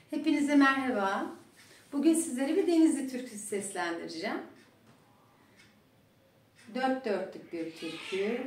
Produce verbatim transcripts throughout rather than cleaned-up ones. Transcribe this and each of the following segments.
Hepinize merhaba. Bugün sizlere bir Denizli türküsü seslendireceğim. Dört dörtlük bir türkü.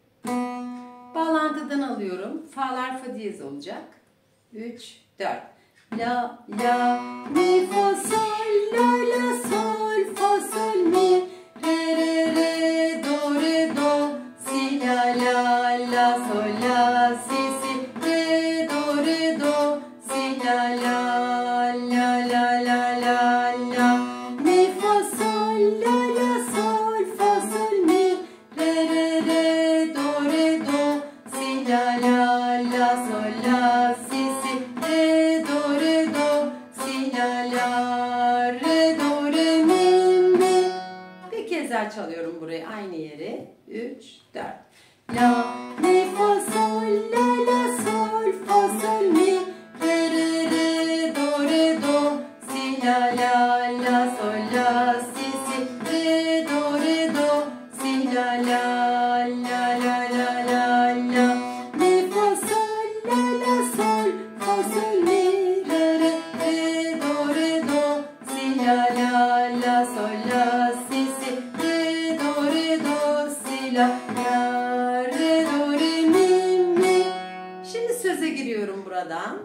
Bağlantıdan alıyorum. Fa'lar fa diyez olacak. Üç, dört. La, la, mi, fa, sol, la, la, sol, fa, sol, mi, re, re, re, do, re, do, si, la, la, la, sol, la, si, si, re, do, re, do, si, la, la, la, la, la, la, la, mi, fa, sol, la, la, sol, fa, sol, mi, re, re, re, do, re, do, si, la, la, la, sol, la, si, si, re, do, re, do, si, la, la, re, do, re, mi, mi. Bir kez daha çalıyorum burayı, aynı yeri. Üç, dört. La, mi, fa, sol, la, la, sol, fa, sol, mi, re, re, re, do, re, do, si, la, la, la, sol, la, si, si, re, do, re, do, si, la, la, la, la, la, la, la, mi, fa, sol, la, la, sol, fa, sol, mi, re, re, re, do, re, do, si, la, la, la, sol, la, si, si, re, do, re, do, si, la, la, re, do, re, mi, mi. Şimdi söze giriyorum buradan.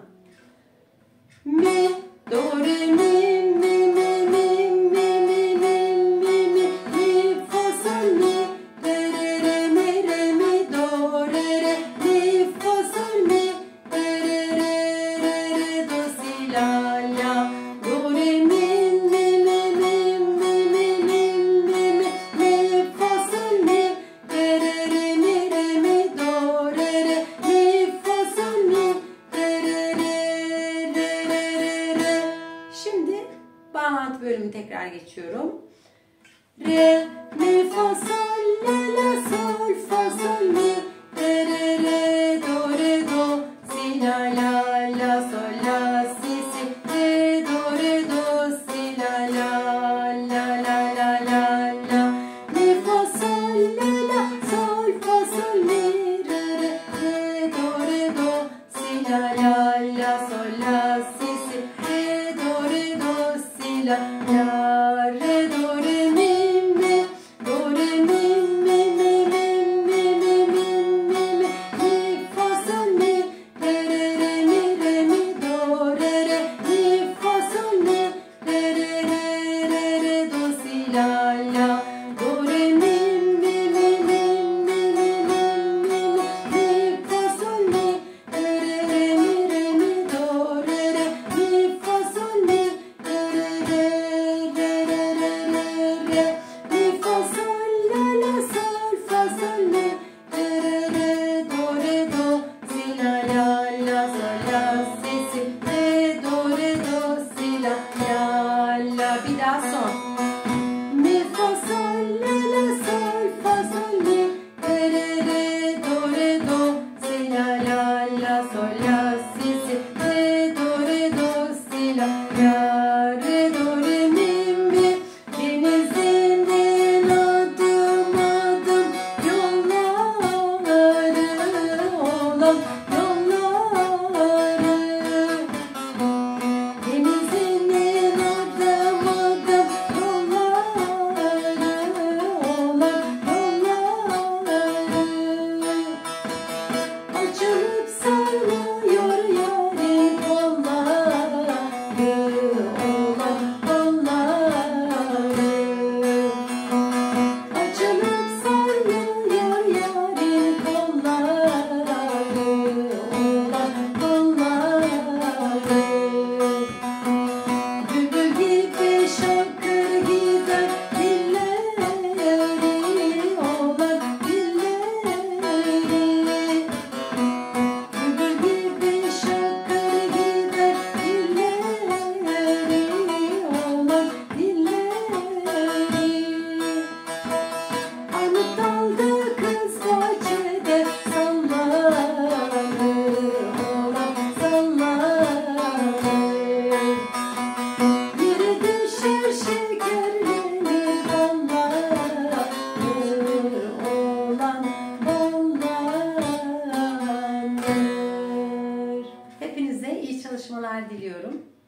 Mi, do, re, mi, mi, mi, mi, mi, mi, mi, mi, mi, mi, fa, sol, mi, re, re, re, mi, re, mi, do, re, re, mi, fa, sol, mi, re, re, re, re, re, do, si, la, la, do, re, mi, mi, mi, mi, mi, mi, mi, mi, mi, mi, fa, sol, mi, re, re, re, mi, re, mi, do, re, re, mi, fa, sol, mi, re, re, re, re, re, re, re. Şimdi bağlantı bölümü tekrar geçiyorum. Re, mi, fa, sol, la, la, sol, fa, sol, mi, re, re, re, do, re, do, si, la, la, la, sol, la, si, si, re, do, re, do, si, la, la, la, la, la, la, la, mi, fa, sol, la, la, sol, fa, sol, mi, re, re, re, do, re, do, si, la, la, la, sol, la, si, si, re, do, re, do, si, la, la, re, do, re, mi, mi, do, re, mi, mi, mi, mi, mi, mi, mi, mi, mi, mi, fa, sol, mi, re, re, re, mi, re, mi, do, re, re, mi, fa, sol, mi, re, re, re, re, re, do, si, la, la, do, re, mi, mi, mi, mi, mi, mi, mi, mi, mi, fa, sol, mi, re, re, re, mi, re, mi, do, re, re, mi, fa, sol, mi, re, re, re, re, re, re, re, mi, fa, sol, la, la, sol, fa, sol, mi, re, re, re, do, re, do, si, la, la, la, sol, la, si, si, re, do, re, do, si, la, la, la. Bir daha son. Mi, fa, sol, la, la, sol, fa, sol, mi, re, re, re, do, re, do, si, la, la, la, sol, la, si, si, re, do, re, do, si, la, la, re, do, re, mi, mi. Denizli'nin adım adım yolları olan yolları. Denizli'nin adım adım yolları olan yolları. Açılıp sarmıyor yarim kolları olan kolları. Açılıp sarmıyor yarim kolları olan kolları. Bülbül gibi şakır gider dilleri olan dilleri. Bülbül gibi şakır gider dilleri olan dilleri. Armut dalda kız bahçede salları olan salları. Yere düşer şekerlenir balları olan ballanır. Hepinize iyi çalışmalar diliyorum.